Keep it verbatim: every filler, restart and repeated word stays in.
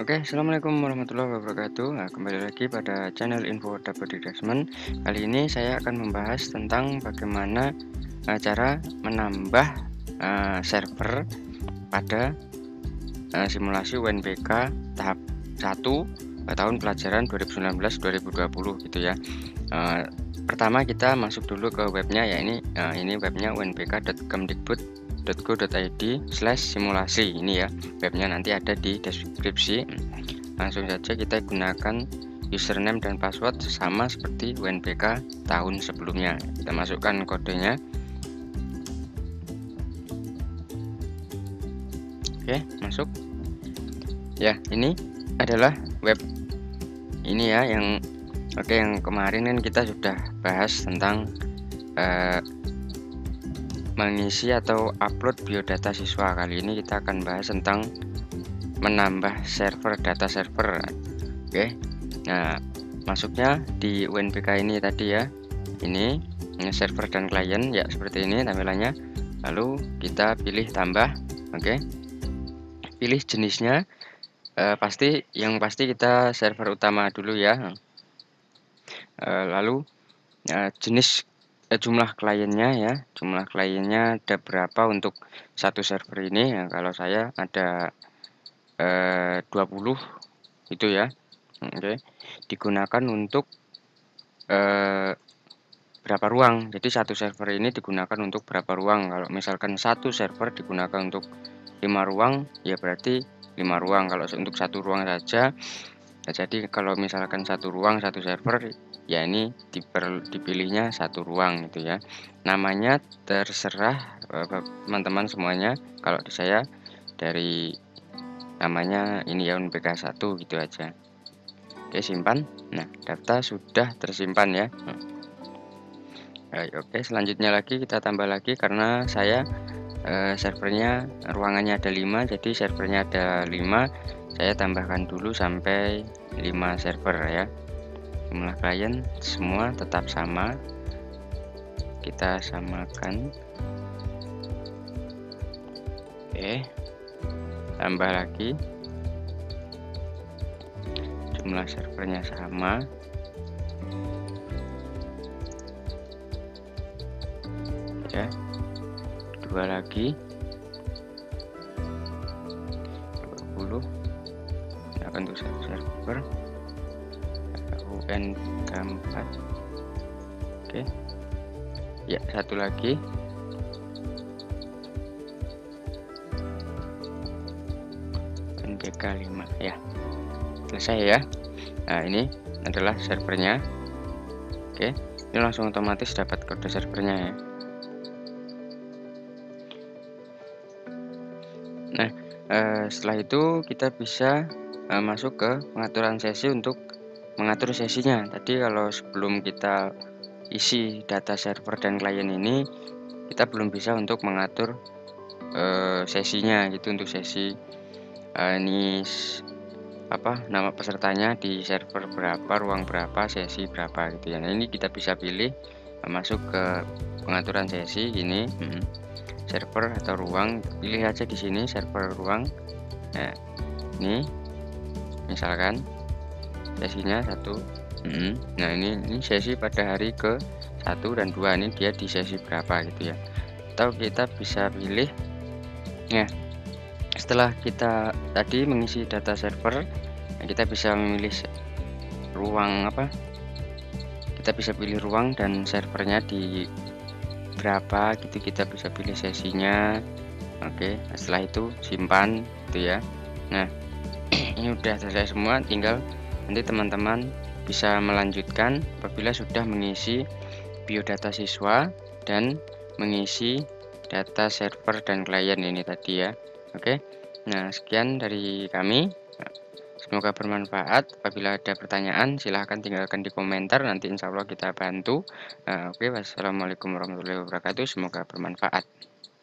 Oke, assalamualaikum warahmatullahi wabarakatuh. Nah, kembali lagi pada channel Info Dapur Desmond. Kali ini saya akan membahas tentang bagaimana uh, cara menambah uh, server pada uh, simulasi U N B K tahap satu uh, tahun pelajaran dua ribu sembilan belas dua ribu dua puluh gitu ya. Uh, pertama kita masuk dulu ke webnya ya, ini uh, ini webnya u n b k titik kemdikbud titik go titik i d slash simulasi ini ya, webnya nanti ada di deskripsi. Langsung saja kita gunakan username dan password sama seperti U N B K tahun sebelumnya. Kita masukkan kodenya. Oke, masuk ya. Ini adalah web ini ya, yang oke yang kemarin kan kita sudah bahas tentang eh, mengisi atau upload biodata siswa. Kali ini kita akan bahas tentang menambah server, data server. Oke, nah masuknya di U N B K ini tadi ya, ini, ini server dan klien ya, seperti ini tampilannya. Lalu kita pilih tambah. Oke, pilih jenisnya, eh, pasti yang pasti kita server utama dulu ya. eh, lalu eh, jenis eh, jumlah kliennya ya, jumlah kliennya ada berapa untuk satu server ini ya. Kalau saya ada eh, dua puluh itu ya. Oke, digunakan untuk eh, berapa ruang. Jadi satu server ini digunakan untuk berapa ruang. Kalau misalkan satu server digunakan untuk lima ruang, ya berarti lima ruang. Kalau untuk satu ruang saja, ya jadi kalau misalkan satu ruang satu server, ya ini diper, dipilihnya satu ruang gitu ya. Namanya terserah teman-teman semuanya. Kalau di saya dari namanya ini ya U N B K satu gitu aja. Oke, simpan. Nah, data sudah tersimpan ya. Oke, selanjutnya lagi kita tambah lagi karena saya eh, servernya ruangannya ada lima, jadi servernya ada lima. Saya tambahkan dulu sampai lima server ya. Jumlah klien semua tetap sama. Kita samakan. Oke, tambah lagi. Jumlah servernya sama. Ya, dua lagi, dua puluh. Akan untuk satu server U N K empat. Oke ya, satu lagi, U N B K lima ya. Selesai ya. Nah, ini adalah servernya. Oke, ini langsung otomatis dapat kode servernya ya. Nah, eh, setelah itu kita bisa eh, masuk ke pengaturan sesi untuk mengatur sesinya. Tadi kalau sebelum kita isi data server dan klien ini, kita belum bisa untuk mengatur eh, sesinya gitu. Untuk sesi eh, ini apa nama pesertanya di server berapa, ruang berapa, sesi berapa gitu ya. Nah, ini kita bisa pilih eh, masuk ke pengaturan sesi ini. Hmm. Server atau ruang, pilih aja di sini server ruang. Nah, ini misalkan sesinya satu. Hmm. Nah, ini, ini sesi pada hari ke satu dan dua, ini dia di sesi berapa gitu ya. Atau kita bisa pilih ya, setelah kita tadi mengisi data server, nah kita bisa memilih ruang apa, kita bisa pilih ruang dan servernya di berapa gitu, kita bisa pilih sesinya. Oke, setelah itu simpan gitu ya. Nah, ini udah selesai semua, tinggal nanti teman-teman bisa melanjutkan apabila sudah mengisi biodata siswa dan mengisi data server dan klien ini tadi ya. Oke, nah sekian dari kami, semoga bermanfaat. Apabila ada pertanyaan silahkan tinggalkan di komentar, nanti insya Allah kita bantu. Oke, wassalamualaikum warahmatullahi wabarakatuh, semoga bermanfaat.